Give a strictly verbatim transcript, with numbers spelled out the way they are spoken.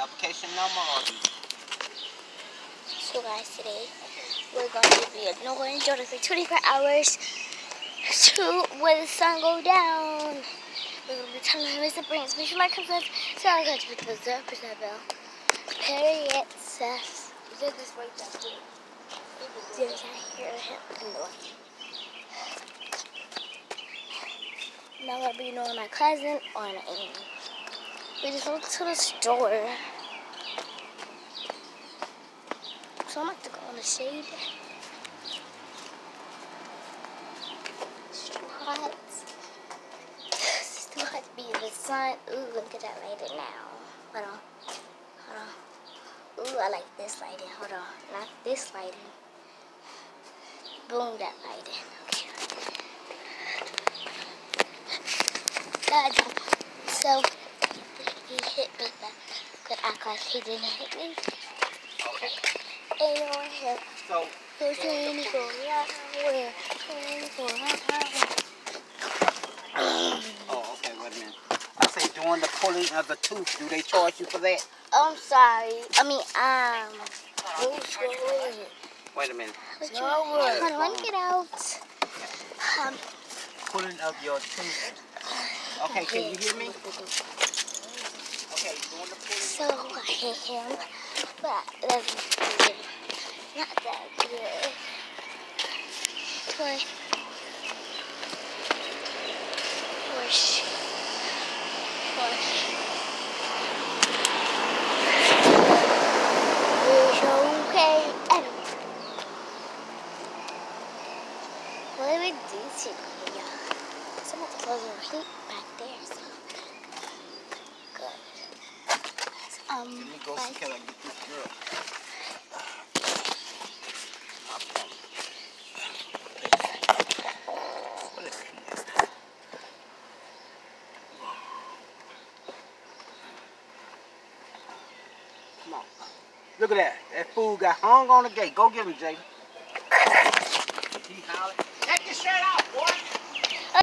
application number or? So guys, today we're going to be ignoring Jordan for twenty-four hours to where the sun go down. We're going to be telling him Mister Prince. Make sure you like, comment, subscribe, and hit the zero percent bell. Period. Seth. Is it this right there? Yes, I hear him in the way. Now I'm going to be ignoring my cousin on Amy. We just went to the store. So I'm about to go in the shade. It's too hot. It's too hot to be in the sun. Ooh, look at that lighting now. Hold on. Hold on. Ooh, I like this lighting. Hold on. Not this lighting. Boom, that lighting. Okay. God, so he hit me, but could act like he didn't hit me. Okay. Ain't no one here. So, So twenty go right where? twenty go right oh, okay, wait a minute. I say during the pulling of the tooth, do they charge you for that? I'm sorry. I mean, um, move slowly. Wait a minute. Hold on, let me get out. Um, Pulling of your tooth. Okay, can you hear me? Okay, during the pulling. So I hit him, but that's good. Not that good. Push. Push. Push. It's okay. And what do we do today? Some of the clothes are heat back there, so good. Um, Let me go see can I get this girl. What is this? Come on. Look at that. That fool got hung on the gate. Go get him, Jay. He hollered. Take your shirt off, boy.